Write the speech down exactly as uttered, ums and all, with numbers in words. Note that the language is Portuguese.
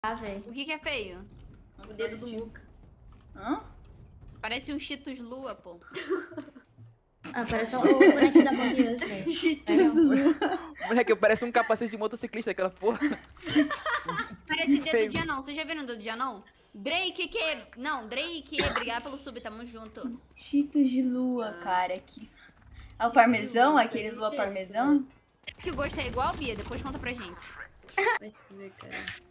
Ah, velho. O que que é feio? O dedo do Muca. Hã? Parece um Cheetos Lua, pô. Ah, parece o bonequinho da Bambi, velho. Cheetos Lua. Moleque, parece um capacete de motociclista, aquela porra. Parece dedo Feio. de anão. Vocês já viram dedo de anão? Drake, que... Não, Drake, obrigado pelo sub, tamo junto. Cheetos de lua, cara. Aqui. É o parmesão? Aquele lua parmesão? Será que o gosto é igual, Bia? Depois conta pra gente. Vai se fuder, cara.